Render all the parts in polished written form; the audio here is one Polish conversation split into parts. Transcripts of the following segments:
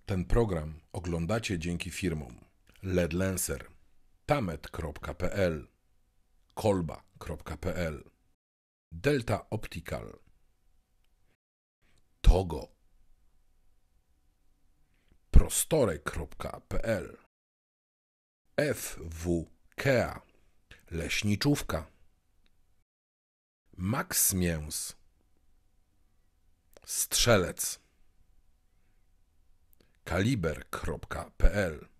Ten program oglądacie dzięki firmom LED Lancer, tamet.pl, kolba.pl, Delta Optical, Togo, Prostorek.pl, FWKEA, Leśniczówka, Max Mięs, Strzelec, Kaliber.pl.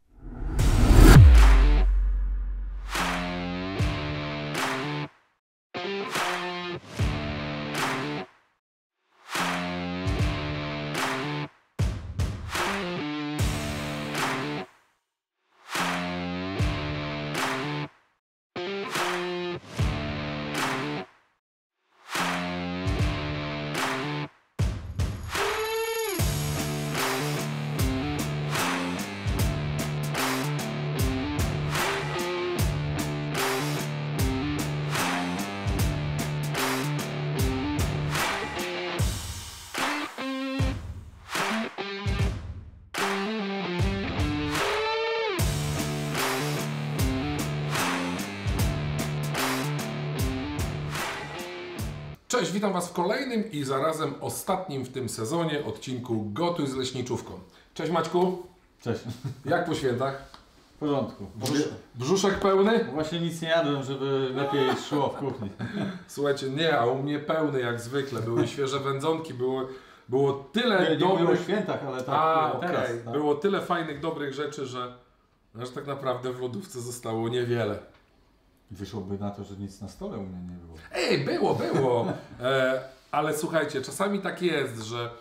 Cześć, witam Was w kolejnym i zarazem ostatnim w tym sezonie odcinku Gotuj z Leśniczówką. Cześć Maćku. Cześć. Jak po świętach? W porządku. Brzuszek pełny? Właśnie nic nie jadłem, żeby lepiej szło w kuchni. Słuchajcie, nie, a u mnie pełny jak zwykle. Były świeże wędzonki, było tyle nie dobrych... było w świętach, ale tak teraz. Okay. Tak. Było tyle fajnych, dobrych rzeczy, że tak naprawdę w lodówce zostało niewiele. Wyszłoby na to, że nic na stole u mnie nie było. Ej, było. Ale słuchajcie, czasami tak jest,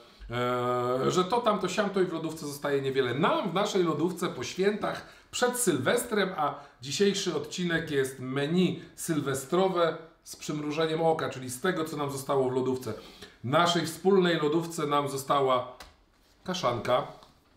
że to tamto siamto i w lodówce zostaje niewiele. Nam w naszej lodówce po świętach przed Sylwestrem, a dzisiejszy odcinek jest menu sylwestrowe z przymrużeniem oka, czyli z tego, co nam zostało w lodówce. W naszej wspólnej lodówce nam została kaszanka,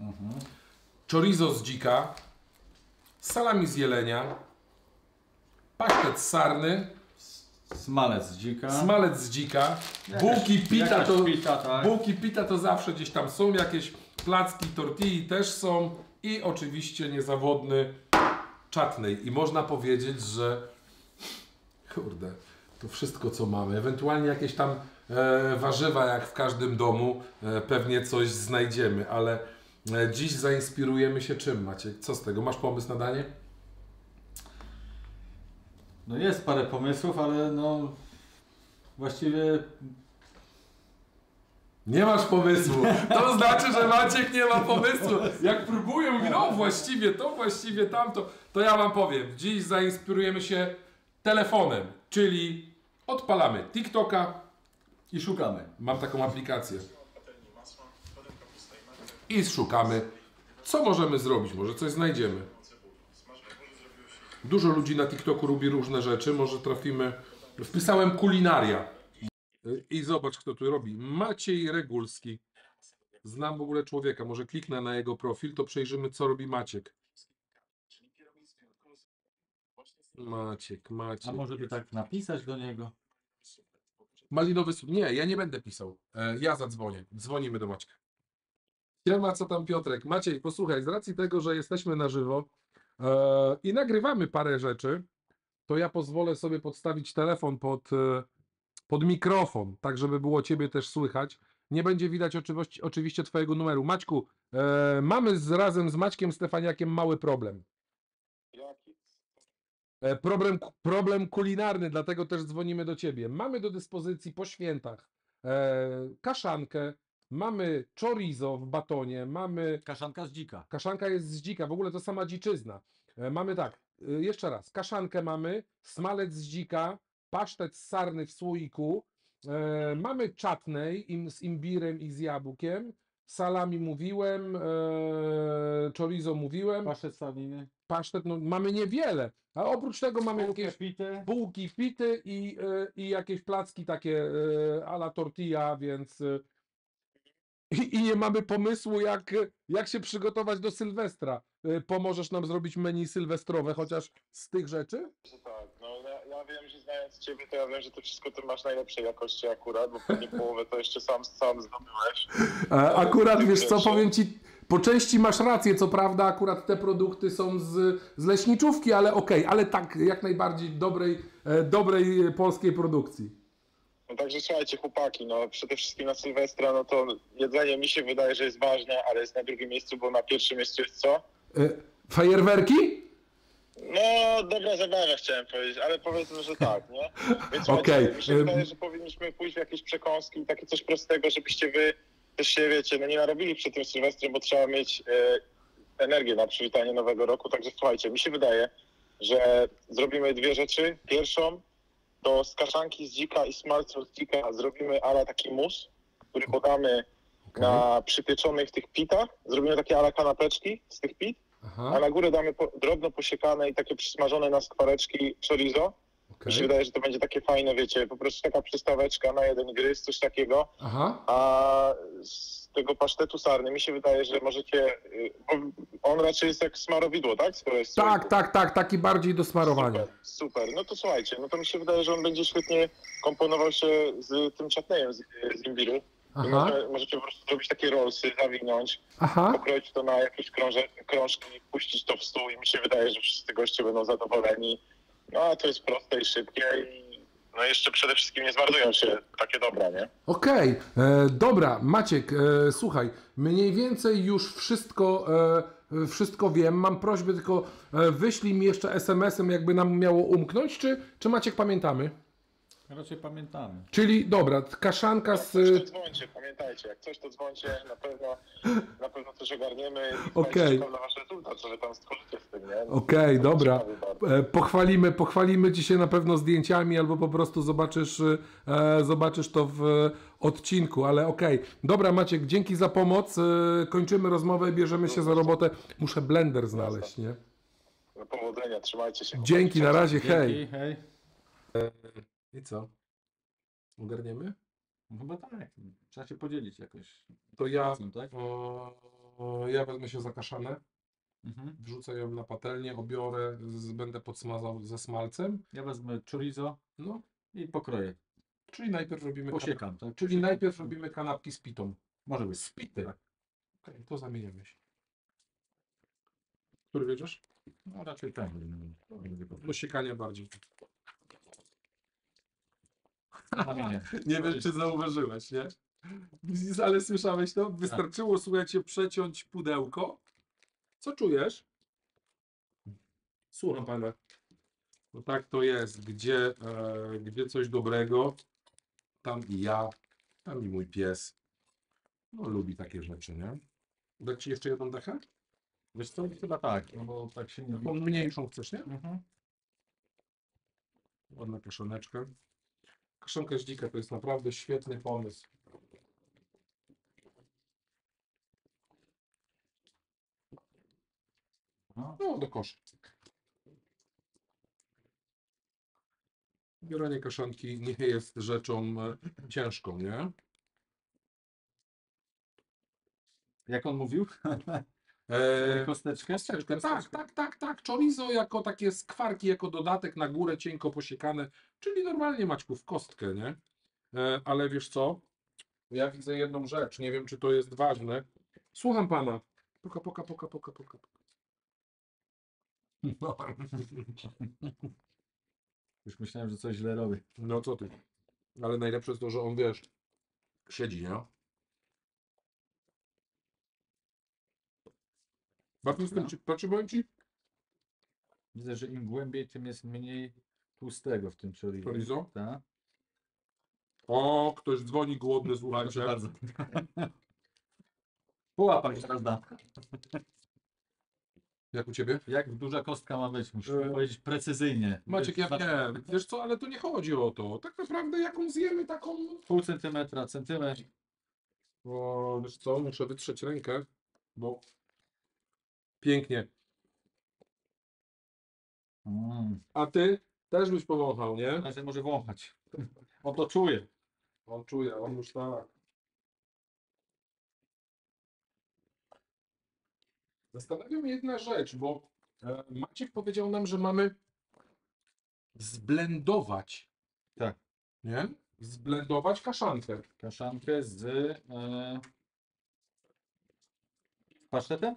chorizo z dzika, salami z jelenia, pasztet sarny, smalec z dzika, bułki tak. Bułki pita to zawsze gdzieś tam są, jakieś placki tortilli też są i oczywiście niezawodny chutney. I można powiedzieć, że kurde, to wszystko co mamy. Ewentualnie jakieś tam warzywa jak w każdym domu, pewnie coś znajdziemy, ale dziś zainspirujemy się czym, Maciek? Co z tego? Masz pomysł na danie? No jest parę pomysłów, ale no właściwie... Nie masz pomysłu. To znaczy, że Maciek nie ma pomysłu. Jak próbuję, mówię, no właściwie tamto, to ja wam powiem. Dziś zainspirujemy się telefonem, czyli odpalamy TikToka i szukamy. Mam taką aplikację. I szukamy, co możemy zrobić. Może coś znajdziemy. Dużo ludzi na TikToku robi różne rzeczy. Może trafimy... Wpisałem kulinaria. I zobacz, kto tu robi. Maciej Regulski. Znam w ogóle człowieka. Może kliknę na jego profil, to przejrzymy, co robi Maciek. Maciek. A może by tak napisać do niego? Malinowy... Nie, ja nie będę pisał. Ja zadzwonię. Dzwonimy do Maćka. Siema, co tam Piotrek? Maciej, posłuchaj, z racji tego, że jesteśmy na żywo i nagrywamy parę rzeczy, to ja pozwolę sobie podstawić telefon pod mikrofon, tak żeby było Ciebie też słychać. Nie będzie widać oczywiście Twojego numeru. Maćku, mamy razem z Maćkiem Stefaniakiem mały problem. Jaki? Problem kulinarny, dlatego też dzwonimy do Ciebie. Mamy do dyspozycji po świętach kaszankę, mamy chorizo w batonie, mamy... Kaszanka z dzika. Kaszanka jest z dzika, w ogóle to sama dziczyzna. Mamy tak, jeszcze raz, kaszankę mamy, smalec z dzika, pasztet sarny w słoiku, mamy chutney z imbirem i z jabłkiem, salami mówiłem, chorizo mówiłem. Pasztet saliny. Pasztet, no mamy niewiele, a oprócz tego mamy jakieś bułki pity i jakieś placki takie a la tortilla, więc... I nie mamy pomysłu, jak się przygotować do Sylwestra. Pomożesz nam zrobić menu sylwestrowe, chociaż z tych rzeczy? Tak, no ja wiem, że znając Ciebie, to ja wiem, że to wszystko ty masz najlepszej jakości akurat, bo pewnie połowę to jeszcze sam zdobyłeś. Akurat, wiesz co, Po części masz rację, co prawda akurat te produkty są z leśniczówki, ale okej, ale tak, jak najbardziej dobrej polskiej produkcji. No także słuchajcie, chłopaki, no przede wszystkim na Sylwestra, no to jedzenie mi się wydaje, że jest ważne, ale jest na drugim miejscu, bo na pierwszym miejscu jest co? Fajerwerki? No, dobra zabawa chciałem powiedzieć, ale powiedzmy, że tak, nie? Więc słuchajcie, Okej. mi się wydaje, że powinniśmy pójść w jakieś przekąski, takie coś prostego, żebyście wy też się, wiecie, no nie narobili przed tym Sylwestrem, bo trzeba mieć energię na przywitanie Nowego Roku. Także słuchajcie, mi się wydaje, że zrobimy dwie rzeczy. Pierwszą to z kaszanki z dzika i smalcu z dzika zrobimy ala taki mus, który podamy na przypieczonych tych pitach. Zrobimy takie ala kanapeczki z tych pit. Aha, A na górę damy drobno posiekane i takie przysmażone na skwareczki chorizo. Mi się wydaje, że to będzie takie fajne, wiecie, po prostu taka przystaweczka na jeden gryz, coś takiego. aha. A z tego pasztetu sarny mi się wydaje, że możecie, bo on raczej jest jak smarowidło, tak? Skoro jest Tak, taki bardziej do smarowania. Super, super. No to słuchajcie, no to mi się wydaje, że on będzie świetnie komponował się z tym chutneyem z imbiru. I Aha, możecie po prostu zrobić takie rollsy, zawinąć, aha. pokroić to na jakieś krążki, puścić to w stół i mi się wydaje, że wszyscy goście będą zadowoleni. No a to jest proste i szybkie i no jeszcze przede wszystkim nie zmarnują się takie dobra, nie? Okej, dobra, Maciek, słuchaj, mniej więcej już wszystko wiem. Mam prośbę, tylko wyślij mi jeszcze SMS-em, jakby nam miało umknąć, czy Maciek pamiętamy? Raczej pamiętamy. Czyli dobra, kaszanka Jak z... coś to dzwońcie, pamiętajcie, jak coś to dzwońcie, na pewno coś ogarniemy i Okej. czekam na wasz rezultat, że wy tam stworzycie z tym, nie? Okej, dobra. Ciekawy bardzo. Pochwalimy Ci się na pewno zdjęciami, albo po prostu zobaczysz to w odcinku, ale okej. Dobra, Maciek, dzięki za pomoc. Kończymy rozmowę, bierzemy się za robotę. Muszę blender znaleźć, nie? No, powodzenia, trzymajcie się. Dzięki, na razie, hej. Dzięki, hej. I co? Ogarniemy? No chyba tak. Trzeba się podzielić jakoś. To ja, Tak? ja wezmę się za kaszanę, Mhm. wrzucę ją na patelnię, obiorę, będę podsmazał ze smalcem. Ja wezmę chorizo No, i pokroję. czyli najpierw robimy Posiekam, tak? Czyli najpierw robimy kanapki z pitą. Może być. Z pity. Tak. Okej, to zamieniamy się. Który wiedziesz? No raczej ten. Do siekania bardziej. Zamienię. Nie wiem, czy zauważyłeś, nie? Ale słyszałeś to? Wystarczyło, słuchajcie, przeciąć pudełko. Co czujesz? Słucham pana. No tak to jest. Gdzie coś dobrego, tam i ja, tam i mój pies. No lubi takie rzeczy, nie? Dać ci jeszcze jedną dechę? Wiesz co? Chyba tak, no bo tak się nie... Taką mniejszą chcesz, nie? Mhm. Ładna kaszaneczka. Kaszanka z dzika to jest naprawdę świetny pomysł. No, do kosza. Zbieranie kaszanki nie jest rzeczą ciężką, nie? Jak on mówił? Kosteczkę? Kosteczkę, tak. Chorizo jako takie skwarki, jako dodatek na górę, cienko posiekane, czyli normalnie Maćku w kostkę, nie? Ale wiesz co? Ja widzę jedną rzecz, nie wiem czy to jest ważne. Słucham pana. Poka. No. Już myślałem, że coś źle robię. No co ty? Ale najlepsze jest to, że on, wiesz, siedzi, nie? Bardzo z tym, powiem ci? Widzę, że im głębiej, tym jest mniej tłustego w tym chorizo. Chorizo? Tak. O, ktoś dzwoni głodny, Proszę słuchajcie. bardzo. Połapać teraz da. Jak u ciebie? Jak duża kostka ma być? Musisz E, powiedzieć precyzyjnie. Maciek, ja wiem. Wiesz co, ale tu nie chodzi o to. Tak naprawdę jaką zjemy, taką... Pół centymetra, centymetr. O, wiesz co, muszę wytrzeć rękę, bo... Pięknie. A ty też byś powąchał, nie? Ale się może wąchać. On to czuje. On czuje, on już tak. Zastanawia mnie jedna rzecz, bo Maciek powiedział nam, że mamy zblendować. Tak. Nie? Zblendować kaszankę. Kaszankę z Pasztetem?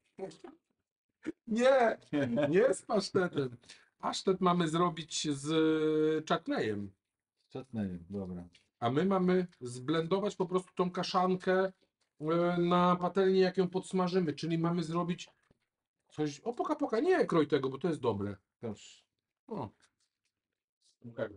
Nie, nie z pasztetem. Pasztet mamy zrobić z czatnejem. Czatnejem, dobra. A my mamy zblendować po prostu tą kaszankę na patelni, jak ją podsmażymy. Czyli mamy zrobić coś... O, poka, nie kroj tego, bo to jest dobre. Proszę. O. Okay.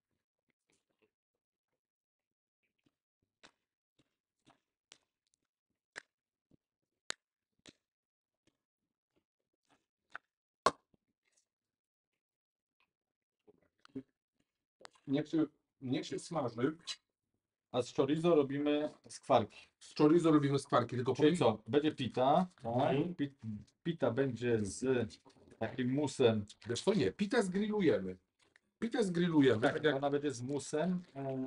Niech się smaży. A z chorizo robimy skwarki. Z chorizo robimy skwarki, tylko Czyli co? Będzie pita. Tak? Mhm. Pita będzie z takim musem. Wiesz co, nie, pitę zgrillujemy. Pitę zgrillujemy. Tak, ona będzie z musem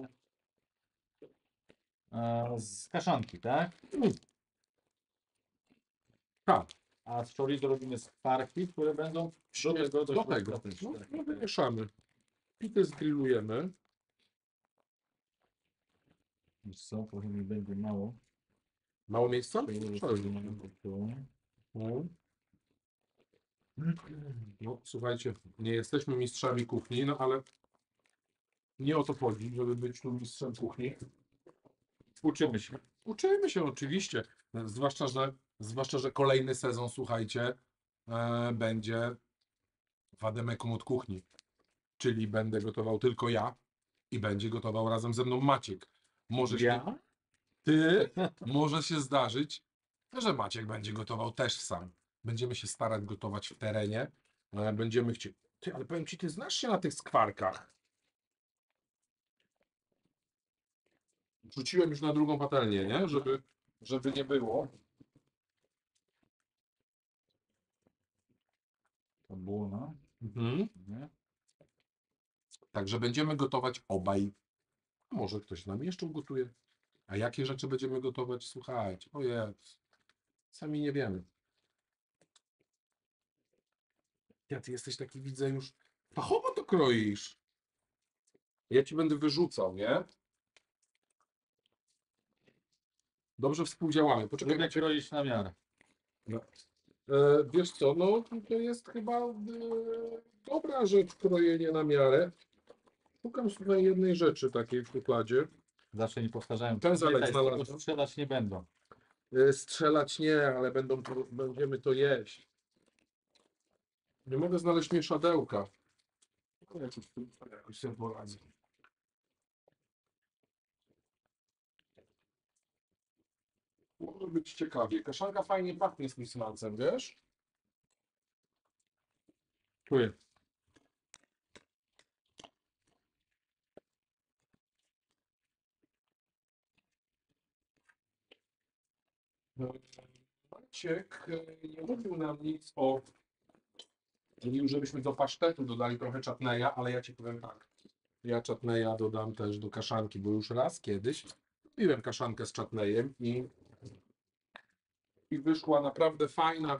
z kaszanki, tak? Tak. A z chorizo robimy skwarki, które będą do Do środka tego. też, No, tak. no wymieszamy. Pitę zgrillujemy. Wiesz co, trochę mi będzie mało. Mało miejsca? Tu. No, słuchajcie, nie jesteśmy mistrzami kuchni, no ale nie o to chodzi, żeby być tu mistrzem kuchni. Uczymy się. Uczymy się oczywiście, zwłaszcza, że kolejny sezon, słuchajcie, będzie wademekum od kuchni, czyli będę gotował tylko ja i będzie gotował razem ze mną Maciek. Może się zdarzyć, że Maciek będzie gotował też sam. Będziemy się starać gotować w terenie, będziemy chcieli... Ty, ale powiem ci, ty znasz się na tych skwarkach. Rzuciłem już na drugą patelnię, nie? Żeby nie było. To było, no. Mhm. Nie? Także będziemy gotować obaj. Może ktoś nam jeszcze ugotuje. A jakie rzeczy będziemy gotować? Słuchajcie, ojej, sami nie wiemy. Ja, ty jesteś taki, widzę, już fachowo to kroisz. Ja ci będę wyrzucał, nie? Dobrze współdziałamy. Poczekaj, Lubię kroić na miarę. wiesz co, no to jest chyba dobra rzecz, krojenie na miarę. Szukam tutaj jednej rzeczy takiej w układzie. Zawsze nie powtarzają. Ten zalek Pamiętaj, z tego znalazłem. strzelać nie będą. Strzelać nie, ale będziemy to jeść. Nie mogę znaleźć mieszadełka. Jakoś sobie poradzę. Może być ciekawie. Kaszanka fajnie pachnie z tym smalcem, wiesz? Czuję. Maciek nie mówił nam nic o... Mówił, żebyśmy do pasztetu dodali trochę czatneja, ale ja ci powiem tak. Ja czatneja dodam też do kaszanki, bo już raz kiedyś robiłem kaszankę z czatnejem i wyszła naprawdę fajna,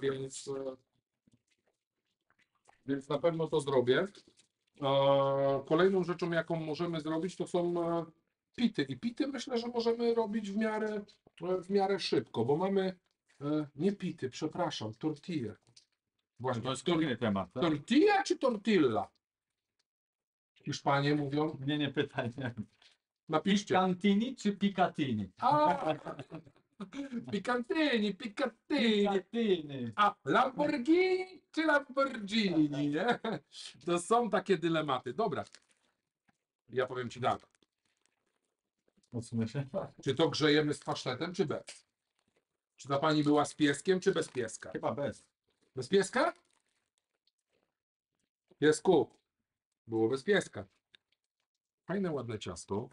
więc na pewno to zrobię. Kolejną rzeczą, jaką możemy zrobić, to są pity. I pity myślę, że możemy robić w miarę szybko, bo mamy nie pity, przepraszam, tortille. Właśnie, To jest kolejny temat. Tak? tortilla czy tortilla? Hiszpanie mówią. Mnie nie pytaj. Nie. Napiszcie. Cantini czy Picatini? A, Picantini. Picatini. A Lamborghini czy Lamborghini, nie? To są takie dylematy. Dobra. Ja powiem ci tak. Odsunę się. Czy to grzejemy z pasztetem, czy bez? Czy ta pani była z pieskiem, czy bez pieska? Chyba bez. Bez pieska? Piesku. Było bez pieska. Fajne, ładne ciasto.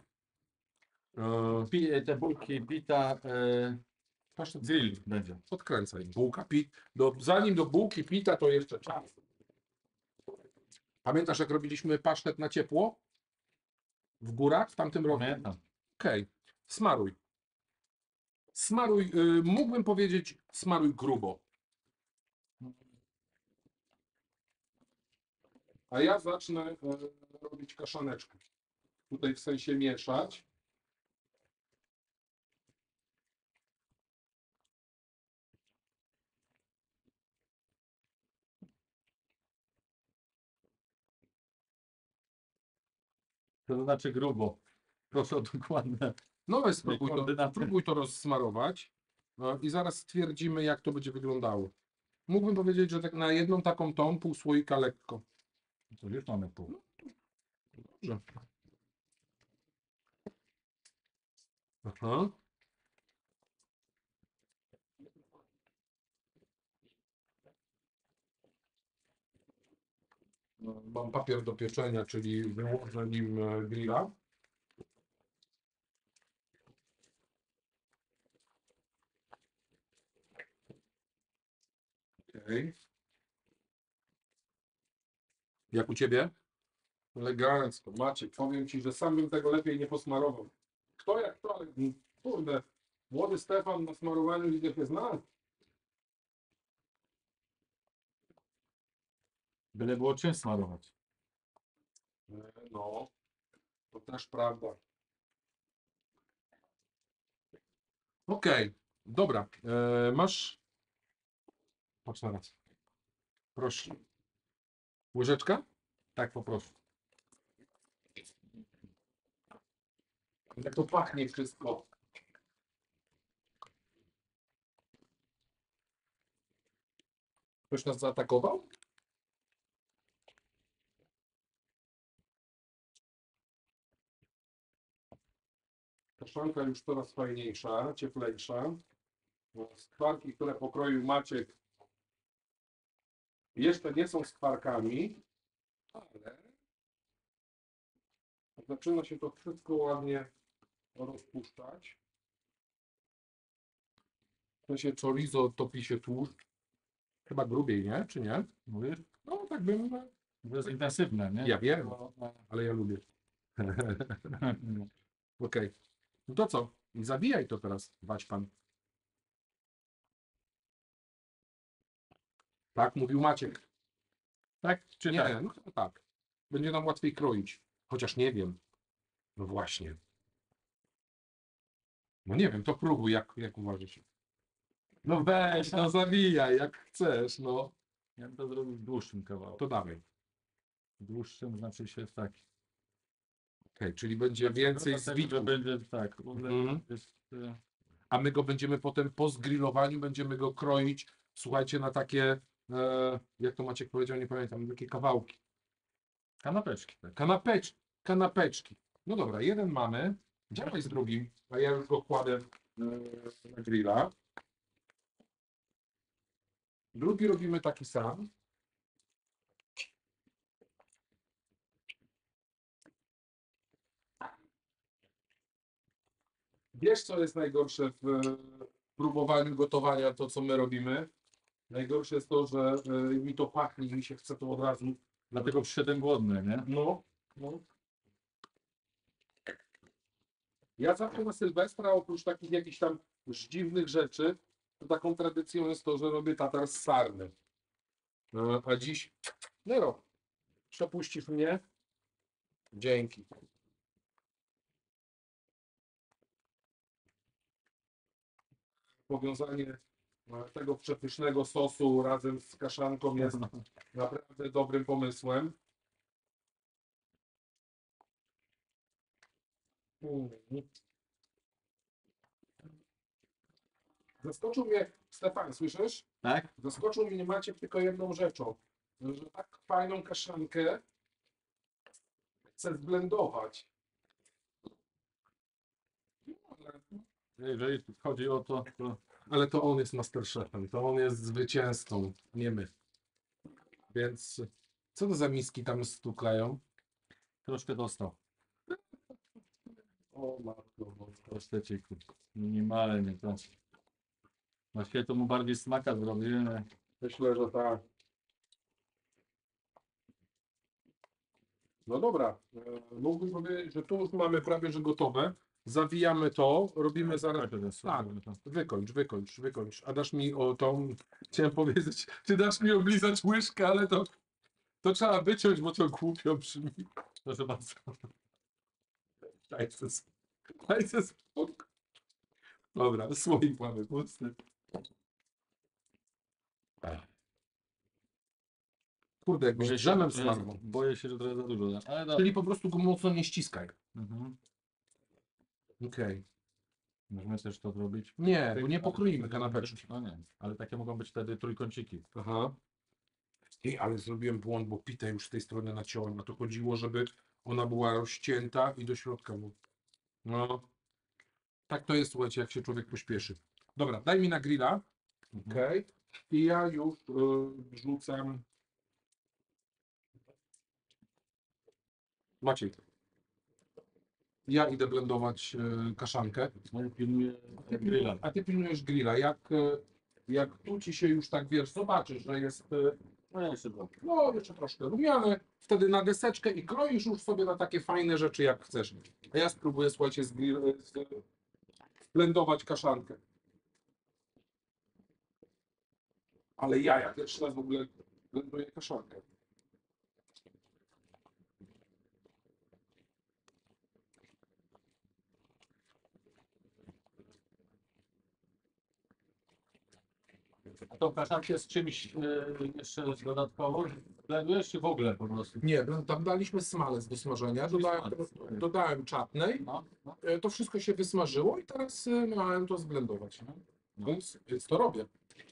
Te bułki pita Pasztet grill będzie. podkręcaj. Bułka pit. Zanim do bułki pita, to jeszcze czas. Pamiętasz, jak robiliśmy pasztet na ciepło? W górach w tamtym roku? Pamiętam. Okej. Smaruj. Smaruj, mógłbym powiedzieć, smaruj grubo. A ja zacznę robić kaszaneczkę. Tutaj w sensie mieszać. To znaczy grubo. Proszę o dokładne. No weź spróbuj to, koordynaty. spróbuj to rozsmarować i zaraz stwierdzimy, jak to będzie wyglądało. Mógłbym powiedzieć, że tak na jedną taką tą pół słoika lekko. To już mamy pół. Dobrze. Aha. No, mam papier do pieczenia, czyli wyłożę nim grilla. Okej. Jak u Ciebie? Elegancko. Maciek, powiem Ci, że sam bym tego lepiej nie posmarował. Kto jak to, ale kurde, młody Stefan na smarowaniu widzę się zna. Byle było czym smarować. No, to też prawda. Okej, dobra. Masz. Patrz na raz. Proszę. Łyżeczka? Tak, poproszę. Jak to pachnie wszystko. Ktoś nas zaatakował? Kaszanka już coraz fajniejsza, cieplejsza. Skwarki, które pokroił Maciek, jeszcze nie są skwarkami, ale zaczyna się to wszystko ładnie rozpuszczać. W sensie chorizo topi się tłuszcz. Chyba grubiej, nie? Czy nie? Mówisz? No tak bym... To jest intensywne, nie? Ja wiem, To- ale ja lubię. Okej. No to co? I zawijaj to teraz, wać pan. Tak mówił Maciek. Tak czy Nie, tak? no chyba tak. Będzie nam łatwiej kroić. Chociaż nie wiem. No właśnie. No nie wiem, to próbuj, jak uważasz. No weź, no zawijaj, jak chcesz, no. Ja bym to zrobił w dłuższym kawałku. To dawaj. W dłuższym znaczy się tak. Okej, czyli będzie więcej Dlatego, że zbitków. będzie tak. Mhm. Jest, A my go będziemy potem po zgrillowaniu, będziemy go kroić, słuchajcie, na takie, jak to Maciek powiedział, nie pamiętam, takie kawałki. kanapeczki. Tak. Kanapeczki. No dobra, jeden mamy. Działaj z drugim, a ja już go kładę na grilla. Drugi robimy taki sam. Wiesz, co jest najgorsze w próbowaniu gotowania, to co my robimy? Najgorsze jest to, że mi to pachnie i mi się chce to od razu. Dlatego przyszedłem głodny, nie? No. Ja zawsze na Sylwestra, oprócz takich jakichś tam już dziwnych rzeczy, to taką tradycją jest to, że robię tatar z sarny. A dziś, Nero, przepuścisz mnie? Dzięki. Powiązanie tego przepysznego sosu razem z kaszanką jest naprawdę dobrym pomysłem. Zaskoczył mnie, Stefan, słyszysz? Tak? Zaskoczył mnie Maciek tylko jedną rzeczą, że tak fajną kaszankę chce zblendować. Jeżeli chodzi o to, to Ale to on jest masterchefem, to on jest zwycięzcą, nie my. Więc co to za miski tam stukają? troszkę dostał. O matko boska. Prosteciku. Minimalnie to. Właściwie to mu bardziej smaka zrobimy. Myślę, że tak. No dobra, mógłbym powiedzieć, że tu już mamy prawie że gotowe. Zawijamy to, robimy zaraz. Tak, wykończ. A dasz mi o tą, chciałem powiedzieć, ty dasz mi oblizać łyżkę, ale to trzeba wyciąć, bo to głupio brzmi. Proszę bardzo. Daj se spokój. Dobra, słoik mamy pusty. Kurde, jakbyś drzemem smarł. Boję się, że trochę za dużo. Ale dobra. Czyli po prostu go mocno nie ściskaj. Mhm. Okej. Możemy też to zrobić. Nie, bo nie pokroimy kanapeczki. No nie, ale takie mogą być wtedy trójkąciki. Aha. Ej, ale zrobiłem błąd, bo pitę już z tej strony naciąłem, a to chodziło, żeby ona była rozcięta i do środka było. No. Tak to jest, słuchajcie, jak się człowiek pośpieszy. Dobra, daj mi na grilla. Okej. I ja już wrzucam. Maciej. Ja idę blendować kaszankę. No i pilnuję grilla. A ty pilnujesz grilla. Jak tu ci się już tak wiesz, zobaczysz, że jest No ja jeszcze trochę. no jeszcze troszkę rumiane, wtedy na deseczkę i kroisz już sobie na takie fajne rzeczy jak chcesz. A ja spróbuję, słuchajcie, zblendować kaszankę. Ale ja pierwszy raz w ogóle blenduję kaszankę. A tą kaszankę z czymś jeszcze dodatkowo blendujesz, czy w ogóle po prostu? Nie, tam daliśmy smalec do smażenia, dodałem czatnej, No, no. to wszystko się wysmażyło i teraz miałem to zblendować. No. Więc to robię.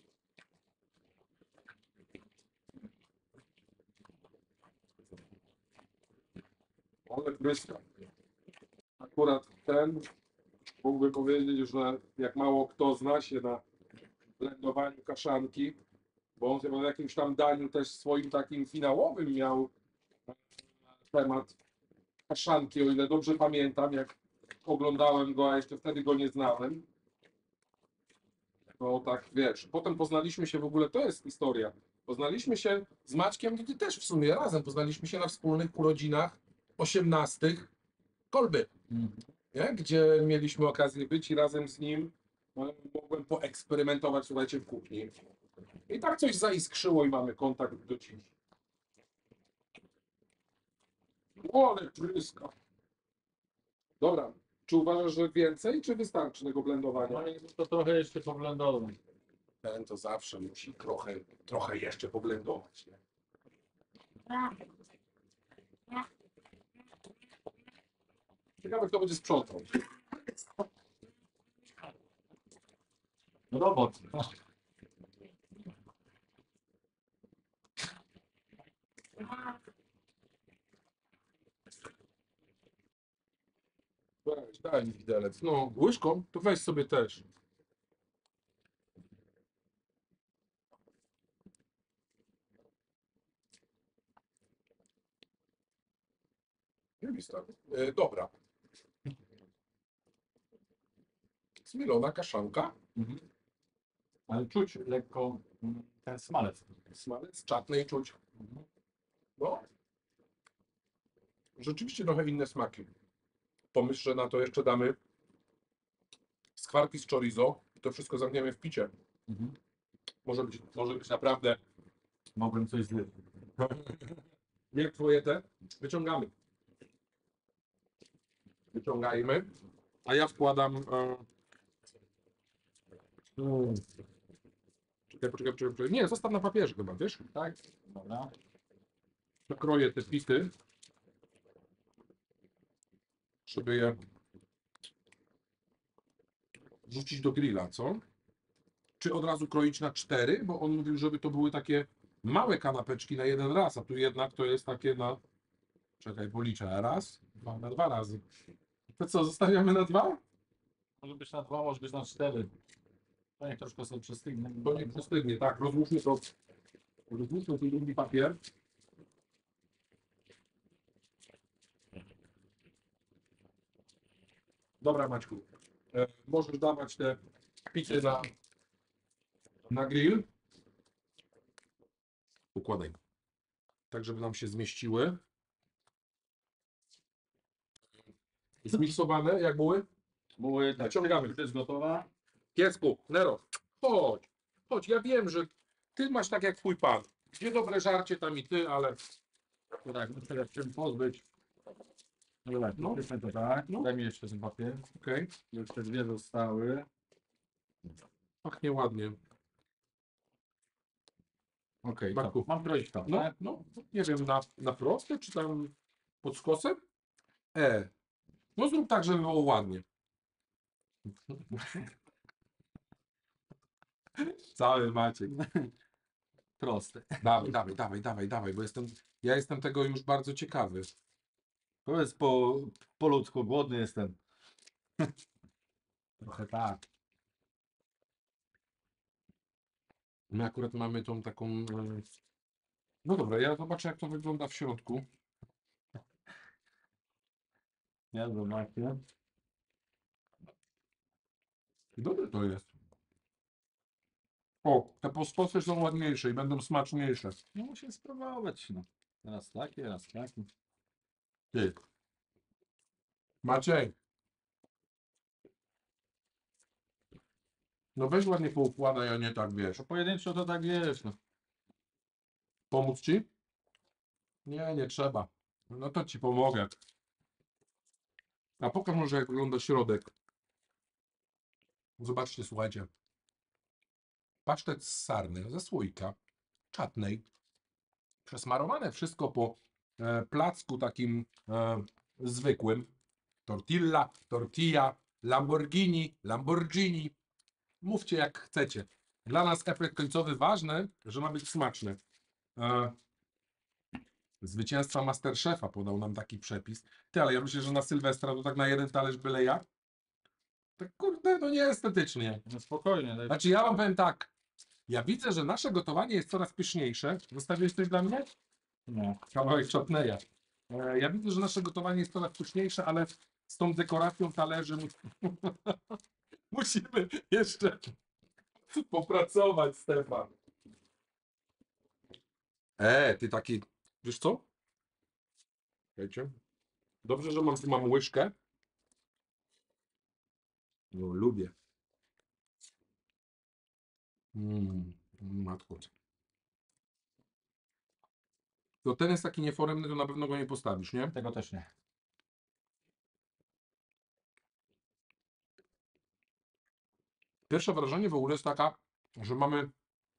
Ale bryska. Akurat ten mógłby powiedzieć, że jak mało kto zna się na blendowaniu kaszanki, bo on chyba w jakimś tam daniu też swoim takim finałowym miał temat kaszanki, o ile dobrze pamiętam, jak oglądałem go, a jeszcze wtedy go nie znałem. No tak, wiesz, potem poznaliśmy się w ogóle, to jest historia. Poznaliśmy się z Maćkiem, no ty też w sumie razem poznaliśmy się na wspólnych urodzinach 18 Kolby, nie? Gdzie mieliśmy okazję być i razem z nim mogłem poeksperymentować, słuchajcie, w kuchni. I tak coś zaiskrzyło i mamy kontakt do dziś. O, ale tryska. Dobra, czy uważasz, że więcej, czy wystarczy tego blendowania? No i to trochę jeszcze poblendować. Ten to zawsze musi trochę jeszcze poblendować. Nie? Ciekawe, kto będzie sprzątał. Robot. Daj mi widelec. No, łyżką, to weź sobie też. Nie wystarczy. Dobra. Zmielona kaszanka. Mhm. Ale czuć lekko ten smalec. Smalec czatnej czuć. No. Rzeczywiście trochę inne smaki. Pomyśl, że na to jeszcze damy skwarki z chorizo i to wszystko zamkniemy w picie. Mhm. Może być naprawdę. Mogłem coś zjeść. Jak twoje te? Wyciągamy. Wyciągajmy. A ja wkładam. Poczekaj. Nie, zostaw na papierze chyba, wiesz? Tak? Dobra. Nakroję te pity, żeby je wrzucić do grilla, co? Czy od razu kroić na 4? Bo on mówił, żeby to były takie małe kanapeczki na jeden raz, a tu jednak to jest takie na... Czekaj, policzę. Raz, dwa, na 2 razy. To co, zostawiamy na 2? Może być na 2, może być na 4. To niech troszkę sobie przestygnie. To niech przestygnie, tak, rozłóżmy to. Rozłóżmy ten drugi papier. Dobra, Maćku. Możesz dawać te pity na grill. Układaj. Tak, żeby nam się zmieściły. Zmiksowane, jak były? Buły, tak, Wyciągamy. już jest gotowa. Piesku, Nero, chodź, ja wiem, że ty masz tak jak twój pan. Gdzie dobre żarcie, tam i ty, ale... To tak, muszę się czym pozbyć. No dobra, No. no. To tak. No. Daj mi jeszcze ten papier. Okej, Już te dwie zostały. pachnie ładnie. Okej, Bartku. mam kroić to, No, tak? no, nie wiem, na proste, czy tam pod skosem? No zrób tak, żeby było ładnie. Cały Maciek. Proste. Dawaj, bo ja jestem tego już bardzo ciekawy. Powiedz po ludzku, głodny jestem. Trochę tak. My akurat mamy tą taką... No dobra, ja zobaczę, jak to wygląda w środku. Ja zobaczę. Dobre to jest. O, te poskosy są ładniejsze i będą smaczniejsze. No musimy spróbować, no. Raz taki, raz taki. Ty. Maciej. No weź ładnie poukładaj, a nie tak, wiesz. To pojedynczo to tak wiesz, no. Pomóc ci? Nie, nie trzeba. No to ci pomogę. A pokaż może, jak wygląda środek. Zobaczcie, słuchajcie. Pasztet z sarny ze słoika czatnej. Przesmarowane wszystko po placku takim zwykłym. Tortilla, tortilla, Lamborghini. Mówcie jak chcecie. Dla nas efekt końcowy ważny, że ma być smaczny. Zwycięstwa Masterchefa podał nam taki przepis. Ty, ale ja myślę, że na Sylwestra to tak na jeden talerz byle jak. Tak kurde, no nieestetycznie. No spokojnie. Daj. Znaczy ja wam powiem tak. Ja widzę, że nasze gotowanie jest coraz pyszniejsze. Zostawiłeś coś dla mnie? No. Kawałek chutneya. Ja widzę, że nasze gotowanie jest coraz pyszniejsze, ale z tą dekoracją talerzy musimy jeszcze popracować, Stefan. Ty taki, wiesz co? Wiecie? Dobrze, że mam łyżkę. No, lubię. Matko. To ten jest taki nieforemny, to na pewno go nie postawisz, nie? Tego też nie. Pierwsze wrażenie w ogóle jest taka, że mamy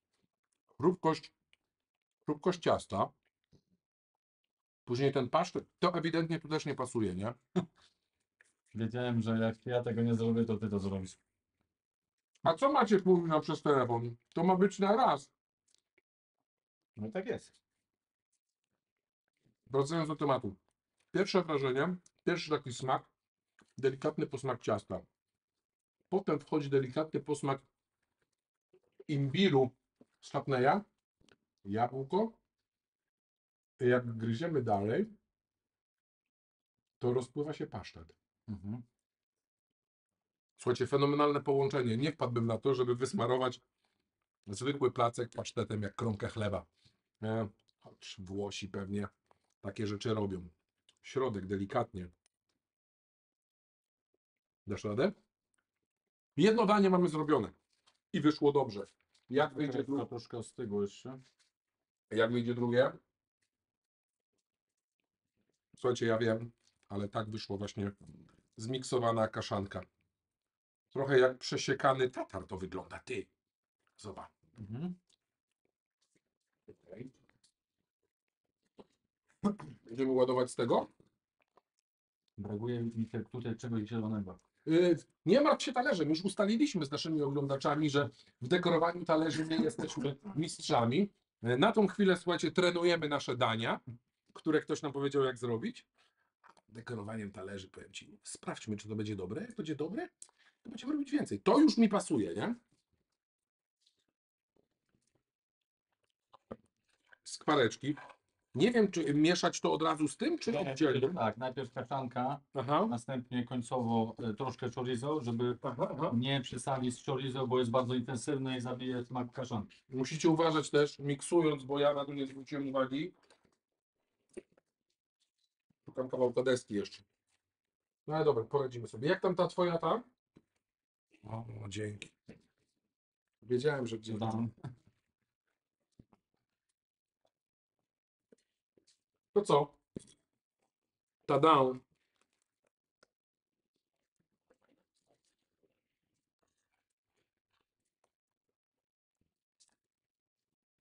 chrupkość ciasta. Później ten pasztet, to ewidentnie tu też nie pasuje, nie? Wiedziałem, że jak ja tego nie zrobię, to ty to zrobisz. A co macie późno przez telefon? To ma być na raz. No i tak jest. Wracając do tematu. Pierwsze wrażenie, pierwszy taki smak, delikatny posmak ciasta. Potem wchodzi delikatny posmak imbiru z hapneya, jabłko. Jak gryziemy dalej, to rozpływa się pasztet. Mhm. Słuchajcie, fenomenalne połączenie. Nie wpadłbym na to, żeby wysmarować zwykły placek pasztetem jak kromkę chleba. Choć Włosi pewnie takie rzeczy robią. Środek delikatnie. Dasz radę? Jedno danie mamy zrobione. I wyszło dobrze. Jak wyjdzie, To troszkę ostygło jeszcze. jak wyjdzie drugie? Słuchajcie, ja wiem, ale tak wyszło właśnie zmiksowana kaszanka. Trochę jak przesiekany tatar to wygląda. Ty. Zobacz. Mhm. Okay. Będziemy ładować z tego. Brakuje mi tutaj czegoś zielonego. Nie martw się talerzem. Już ustaliliśmy z naszymi oglądaczami, że w dekorowaniu talerzy nie jesteśmy mistrzami. Na tą chwilę, słuchajcie, trenujemy nasze dania, które ktoś nam powiedział, jak zrobić. Dekorowaniem talerzy, powiem Ci, sprawdźmy, czy to będzie dobre. Jak będzie dobre, to będziemy robić więcej. To już mi pasuje, nie? Skwareczki. Nie wiem, czy mieszać to od razu z tym, czy oddzielnie. Tak, najpierw kaszanka, Aha. następnie końcowo troszkę chorizo, żeby Aha. nie przesadzić z chorizo, bo jest bardzo intensywne i zabije smak kaszanki. Musicie uważać też, miksując, bo ja na to nie zwróciłem uwagi. Szukam kawałka deski jeszcze. No ale dobra, poradzimy sobie. Jak tam ta twoja tam? O, dzięki. Wiedziałem, że gdzieś tam. To co? Tada.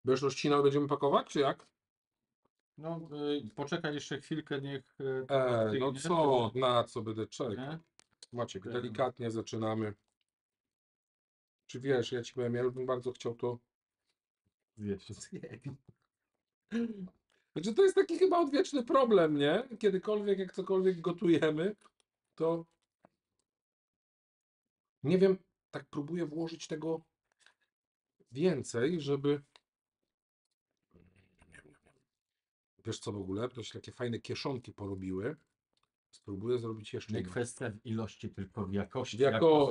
Będziesz rozcinał, będziemy pakować, czy jak? No, poczekaj jeszcze chwilkę, niech to No ostygnie, co, na co będę czekał? nie? Maciek, delikatnie zaczynamy. Czy wiesz, ja ci powiem, ja już bym bardzo chciał to Wiesz. zjeść. Znaczy to jest taki chyba odwieczny problem, nie? Kiedykolwiek, jak cokolwiek gotujemy, to nie wiem, tak próbuję włożyć tego więcej, żeby... Wiesz co w ogóle? To się takie fajne kieszonki porobiły. Spróbuję zrobić jeszcze Nie jedno. kwestia w ilości, tylko w jakości.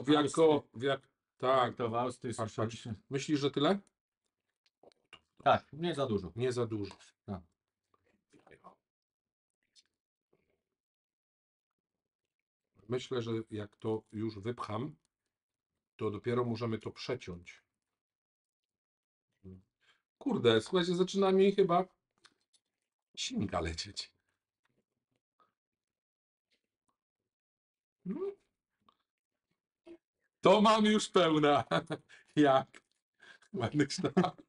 Tak, Jak to w Austrii patrz. słyszeliśmy. Myślisz, że tyle? Tak, nie za dużo. Nie za dużo. Tak. Myślę, że jak to już wypcham, to dopiero możemy to przeciąć. Kurde, słuchajcie, zaczyna mi chyba ślinka lecieć. No. To mam już pełna. Jak? Ładny kształt.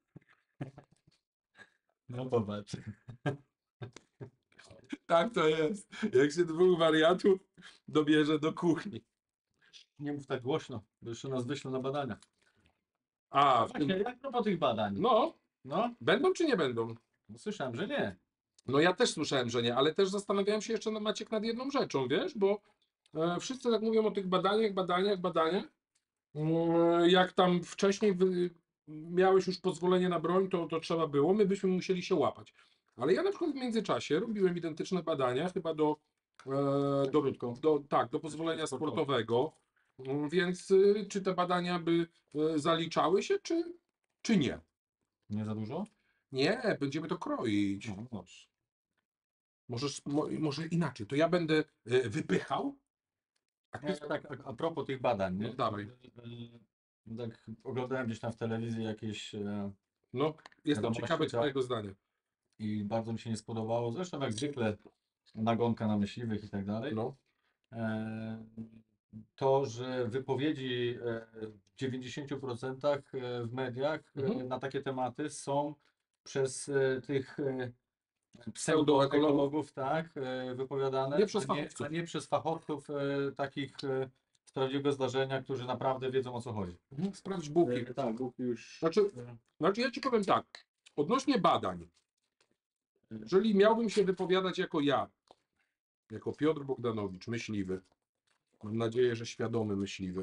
No popatrz. Tak to jest. Jak się dwóch wariatów dobierze do kuchni. Nie mów tak głośno, bo jeszcze nas wyślą na badania. A, Właśnie, jak propos tych badań? no, No, będą czy nie będą? słyszałem, że nie. No ja też słyszałem, że nie, ale też zastanawiałem się jeszcze, Maciek, nad jedną rzeczą, wiesz, bo wszyscy tak mówią o tych badaniach. Jak tam wcześniej miałeś już pozwolenie na broń, to trzeba było, my byśmy musieli się łapać. Ale ja na przykład w międzyczasie robiłem identyczne badania, chyba do pozwolenia sportowego, więc czy te badania by zaliczały się, czy nie? Nie za dużo? Nie, będziemy to kroić. No, dobrze. Może inaczej, to ja będę wypychał, a Nie, ty... tak, a propos tych badań, nie? No, dawaj. Tak oglądałem gdzieś tam w telewizji jakieś No, jestem wiadomości, ciekawy tak. twojego zdania. I bardzo mi się nie spodobało. Zresztą jak zwykle nagonka na myśliwych i tak dalej. No. To, że wypowiedzi w 90% w mediach na takie tematy są przez tych pseudoekologów, tak, wypowiadane, Nie przez fachowców. a nie przez fachowców takich z prawdziwego zdarzenia, którzy naprawdę wiedzą, o co chodzi. Sprawdź bułki. Tak, Bóg już... Znaczy ja ci powiem tak, odnośnie badań, jeżeli miałbym się wypowiadać jako ja, jako Piotr Bogdanowicz, myśliwy, mam nadzieję, że świadomy myśliwy,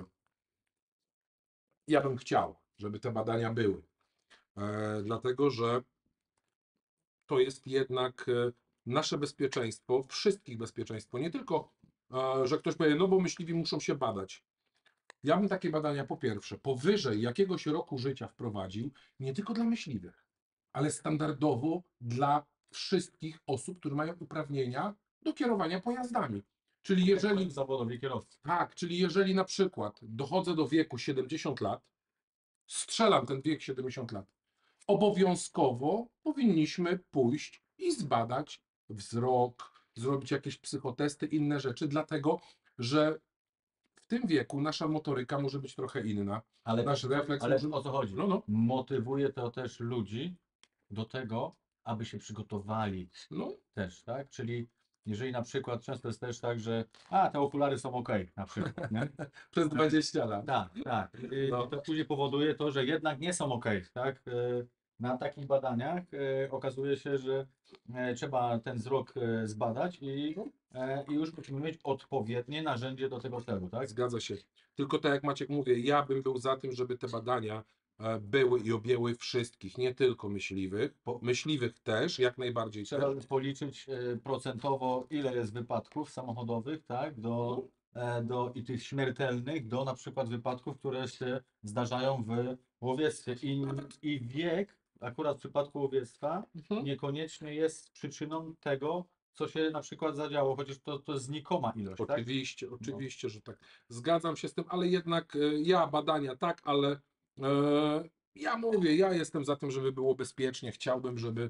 ja bym chciał, żeby te badania były, dlatego że to jest jednak nasze bezpieczeństwo, wszystkich bezpieczeństwo, nie tylko, że ktoś powie, no bo myśliwi muszą się badać. Ja bym takie badania po pierwsze powyżej jakiegoś roku życia wprowadził, nie tylko dla myśliwych, ale standardowo dla wszystkich osób, które mają uprawnienia do kierowania pojazdami. Czyli jeżeli, Zawodowi kierowcy. tak, czyli jeżeli na przykład dochodzę do wieku 70 lat, strzelam ten wiek 70 lat, obowiązkowo powinniśmy pójść i zbadać wzrok, zrobić jakieś psychotesty, inne rzeczy, dlatego że w tym wieku nasza motoryka może być trochę inna. Ale, Nasz refleks ale może... o co chodzi? No. Motywuje to też ludzi do tego, aby się przygotowali No, też, tak? Czyli jeżeli na przykład często jest też tak, że te okulary są ok, na przykład, nie? przez 20 lat. Tak. No. To później powoduje to, że jednak nie są ok, tak? Na takich badaniach okazuje się, że trzeba ten wzrok zbadać i już musimy mieć odpowiednie narzędzie do tego celu, tak? Zgadza się. Tylko tak jak Maciek mówię, ja bym był za tym, żeby te badania były i objęły wszystkich, nie tylko myśliwych. Myśliwych też, jak najbardziej. Trzeba policzyć procentowo, ile jest wypadków samochodowych, tak? I tych śmiertelnych, do na przykład wypadków, które się zdarzają w łowiectwie. I wiek, akurat w przypadku łowiectwa, niekoniecznie jest przyczyną tego, co się na przykład zadziało, chociaż to jest znikoma ilość. Oczywiście, że tak. Zgadzam się z tym, ale jednak ja badania tak, ale ja mówię, ja jestem za tym, żeby było bezpiecznie. Chciałbym, żeby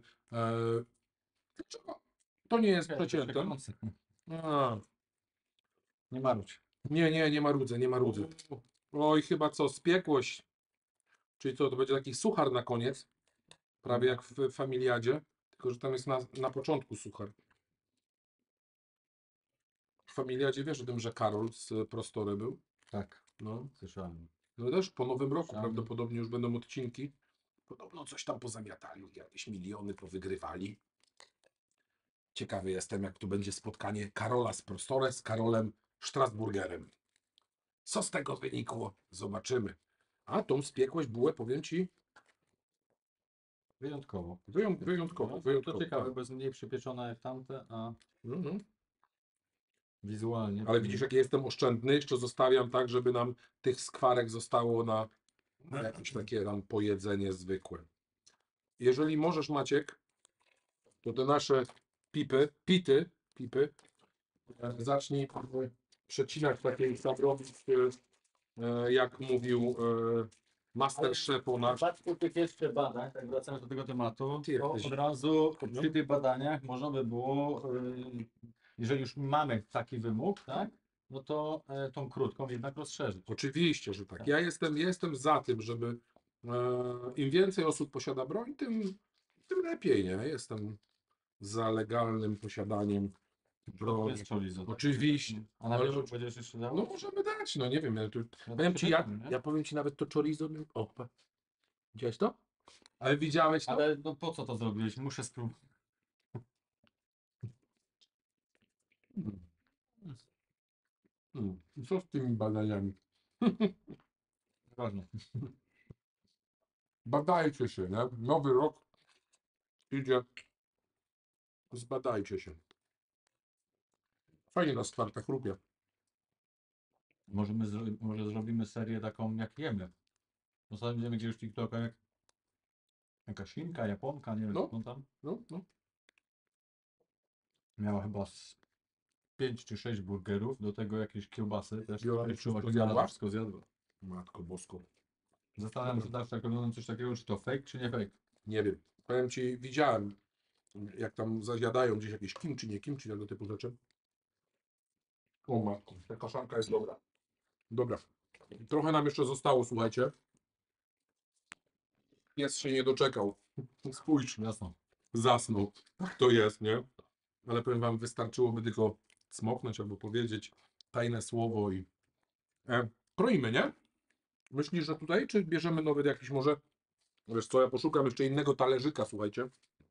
to nie jest przecięte. Nie marudź. Nie marudzę. Oj, chyba co, spiekłość. Czyli co, to będzie taki suchar na koniec. Prawie jak w Familiadzie, tylko że tam jest na początku suchar. W Familiadzie wiesz o tym, że Karol z Prostory był? Tak, No. słyszałem. No też po nowym roku Słyszałem. prawdopodobnie już będą odcinki. Podobno coś tam pozamiatali, jakieś miliony powygrywali. Ciekawy jestem, jak tu będzie spotkanie Karola z Prostore z Karolem Strasburgerem. Co z tego wynikło? Zobaczymy. A tą spiekłeś bułę, powiem Ci, Wyjątkowo. wyjątkowo. To ciekawe, bo jest mniej przypieczona jak tamte, a Mhm. wizualnie. Ale widzisz, jak ja jestem oszczędny, jeszcze zostawiam tak, żeby nam tych skwarek zostało na jakieś takie tam pojedzenie zwykłe. Jeżeli możesz, Maciek, to te nasze pity, zacznij przecinać takie sam robić, jak mówił Masterchef u W nas. przypadku tych jeszcze badań, tak wracając do tego tematu, Ty to jesteś- od razu przy tych badaniach można by było, jeżeli już mamy taki wymóg, tak, no to tą krótką jednak rozszerzyć. Oczywiście, że tak. Ja jestem za tym, żeby im więcej osób posiada broń, tym lepiej, nie? Jestem za legalnym posiadaniem broni. Jest chorizo, tak? Oczywiście. A na Ale wierzchu oczy- będziesz jeszcze dał? No możemy dać, no nie wiem. Ja, tu, No powiem to ci, pytam, nie? ja powiem ci nawet to chorizo. O, widziałeś to? Ale widziałeś to? Ale no po co to zrobiłeś? Muszę spróbować. I co z tymi badaniami? Ważne. Badajcie się, nie? Nowy rok idzie. Zbadajcie się. Fajnie na skwarkach lubię. Może zrobimy serię taką jak jemy. Ostatnio będziemy gdzieś w TikToka jak jakaś Chinka, Japonka, nie wiem No. co tam. No. Miała chyba z 5 czy 6 burgerów, do tego jakieś kiełbasy też. Biała Też wszystko chyba zjadła? wszystko zjadła. Matko bosko. Zastanawiam się tak, jak oglądam coś takiego, czy to fake, czy nie fake. Nie wiem. Powiem ci, widziałem, jak tam zajadają gdzieś jakieś kimchi, nie kimchi, tego typu rzeczy. O matko, ta kaszanka jest dobra. Dobra. Trochę nam jeszcze zostało, słuchajcie. Pies się nie doczekał. Spójrz, Jasno. zasnął. Tak to jest, nie? Ale powiem wam, wystarczyłoby tylko smoknąć albo powiedzieć tajne słowo i kroimy, nie? Myślisz, że tutaj, czy bierzemy nowy jakiś może? Wiesz co, ja poszukam jeszcze innego talerzyka, słuchajcie.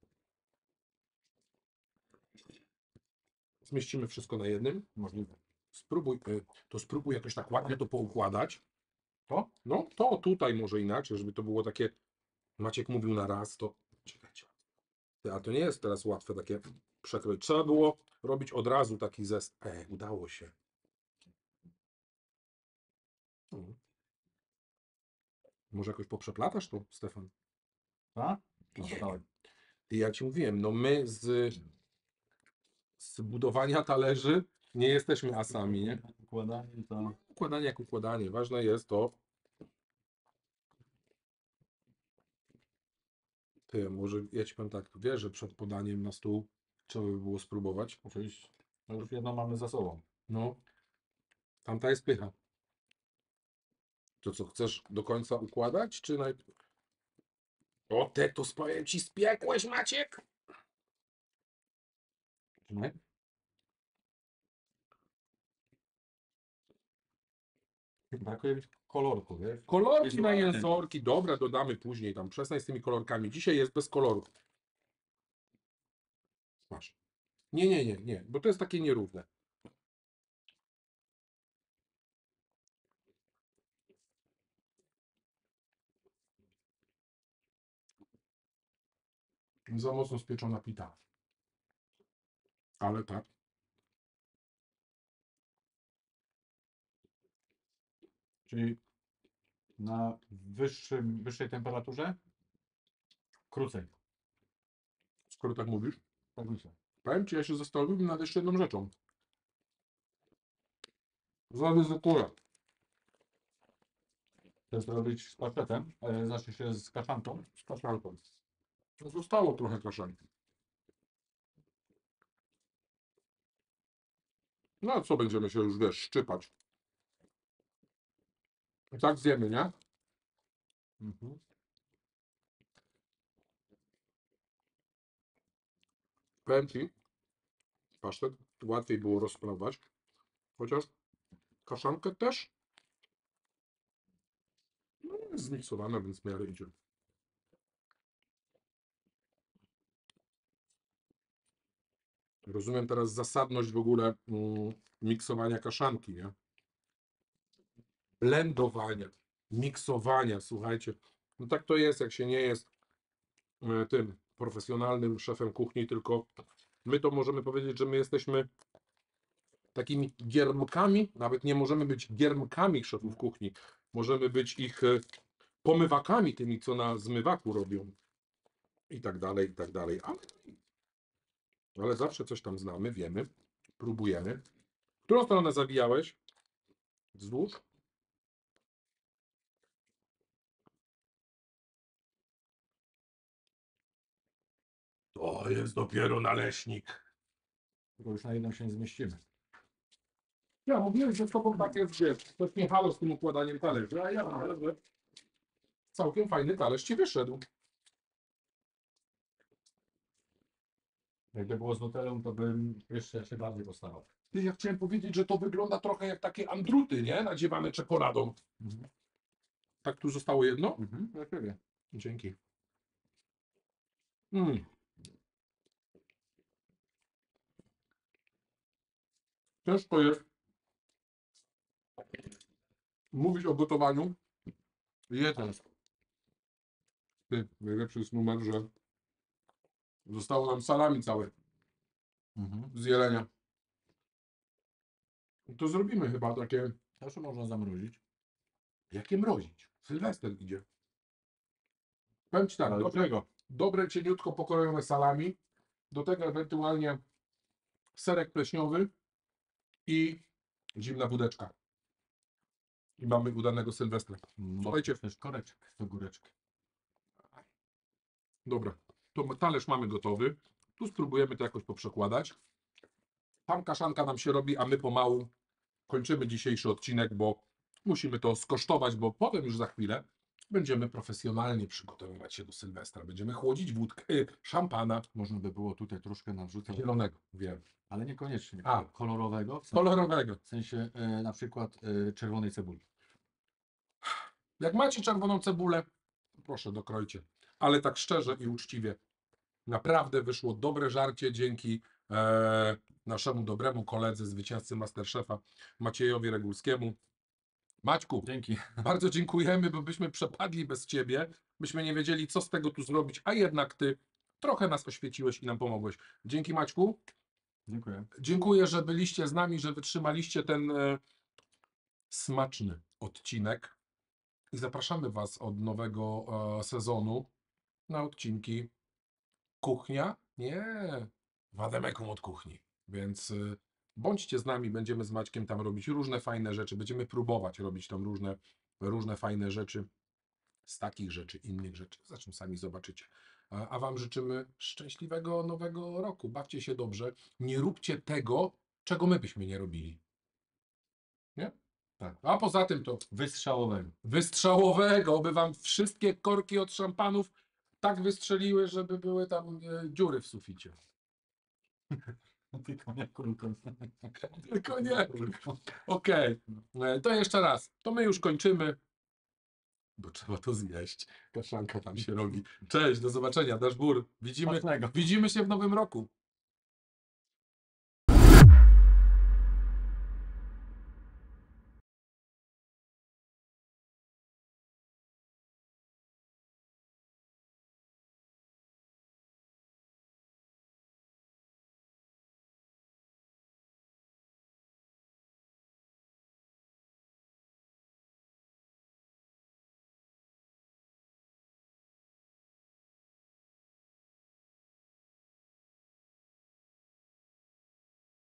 Zmieścimy wszystko na jednym. Możliwe. Spróbuj jakoś tak ładnie to poukładać. To? No, to tutaj może inaczej, żeby to było takie, Maciek mówił na raz, to czekajcie. A to nie jest teraz łatwe takie przekroić. Trzeba było robić od razu taki zestaw. Udało się. Może jakoś poprzeplatasz to, Stefan? Tak? No, Nie. dawaj. I ja ci mówiłem, no my z budowania talerzy nie jesteśmy asami, nie? Układanie to... Układanie jak układanie. Ważne jest to. Ty, może ja ci powiem tak, wiesz, że przed podaniem na stół trzeba by było spróbować. Oczywiście. No już jedno mamy za sobą. No, tamta jest pycha. To co, chcesz do końca układać, czy najpierw? O, te to powiem ci, spiekłeś, Maciek! Nie? Brakuje mi kolorku, wiesz? Kolorki Jest na ładny. jęzorki, dobra, dodamy później tam. Przestań z tymi kolorkami. Dzisiaj jest bez kolorów. Masz. Nie, bo to jest takie nierówne. Za mocno spieczona pita. Ale tak. Czyli na wyższej temperaturze krócej. Skoro tak mówisz, Tak myślę. powiem ci, ja się zastanowiłem nad jeszcze jedną rzeczą. Zaryzykuję. Chcesz zrobić z pasztetem, znaczy się z kaszanką. Z kaszanką. Zostało trochę kaszanki. No a co będziemy się już, wiesz, szczypać? I tak zjemy, nie? Mhm. Powiem Ci, pasztet łatwiej było rozprawać, chociaż kaszankę też no, jest zmiksowana, więc w miarę idzie. Rozumiem teraz zasadność w ogóle miksowania kaszanki, nie? Blendowania, miksowania, słuchajcie. No tak to jest, jak się nie jest tym profesjonalnym szefem kuchni, tylko my to możemy powiedzieć, że my jesteśmy takimi giermkami, nawet nie możemy być giermkami szefów kuchni, możemy być ich pomywakami, tymi, co na zmywaku robią i tak dalej, i tak dalej. Ale zawsze coś tam znamy, wiemy, próbujemy. Którą stronę zawijałeś? Wzdłuż? To jest dopiero naleśnik. Tylko już na jedną się nie zmieścimy. Ja mówiłem, że z tobą tak jest, wiesz, coś nie halo z tym układaniem talerzy, a ja ale że całkiem fajny talerz ci wyszedł. Jakby było z nutellą, to bym jeszcze się bardziej postarał. Ty, ja chciałem powiedzieć, że to wygląda trochę jak takie andruty, nie? Nadziewane czekoladą. Tak, tu zostało jedno? Na ciebie. Dzięki. Ciężko jest mówić o gotowaniu jedząc. Ty, najlepszy jest numer, że zostało nam salami całe z jelenia. To zrobimy chyba takie... Zawsze można zamrozić. Jakie mrozić? Sylwester idzie. Powiem Ci tak, Ale dobre cieniutko pokrojone salami, do tego ewentualnie serek pleśniowy i zimna wódeczka. I mamy udanego Sylwestra. Słuchajcie. Też koreczek do góreczki. Dobra, to talerz mamy gotowy. Tu spróbujemy to jakoś poprzekładać. Tam kaszanka nam się robi, a my pomału kończymy dzisiejszy odcinek, bo musimy to skosztować, bo potem już za chwilę będziemy profesjonalnie przygotowywać się do Sylwestra. Będziemy chłodzić wódkę, szampana Można by było tutaj troszkę nawrzucać, zielonego, wiem. ale niekoniecznie. A. Kolorowego, Kolorowego. w sensie na przykład czerwonej cebuli. Jak macie czerwoną cebulę, proszę dokrojcie. Ale tak szczerze i uczciwie, naprawdę wyszło dobre żarcie dzięki naszemu dobremu koledze, zwycięzcy Masterchefa Maciejowi Regulskiemu. Maćku, Dzięki. bardzo dziękujemy, bo byśmy przepadli bez Ciebie. Byśmy nie wiedzieli, co z tego tu zrobić, a jednak Ty trochę nas oświeciłeś i nam pomogłeś. Dzięki Maćku. Dziękuję. Dziękuję, że byliście z nami, że wytrzymaliście ten smaczny odcinek. I zapraszamy Was od nowego sezonu na odcinki Kuchnia? Nie, Wademekum od kuchni. Więc bądźcie z nami, będziemy z Maćkiem tam robić różne fajne rzeczy, będziemy próbować robić tam różne fajne rzeczy, z takich rzeczy, innych rzeczy, zresztą sami zobaczycie. A Wam życzymy szczęśliwego nowego roku. Bawcie się dobrze. Nie róbcie tego, czego my byśmy nie robili. Nie? Tak. A poza tym to Wystrzałowego. wystrzałowego, by Wam wszystkie korki od szampanów tak wystrzeliły, żeby były tam dziury w suficie. Tylko nie kulką. Tylko nie. Okej. To jeszcze raz. To my już kończymy, bo trzeba to zjeść. Kaszanka tam się robi. Cześć, do zobaczenia. Dashbur. Smacznego. Widzimy się w nowym roku.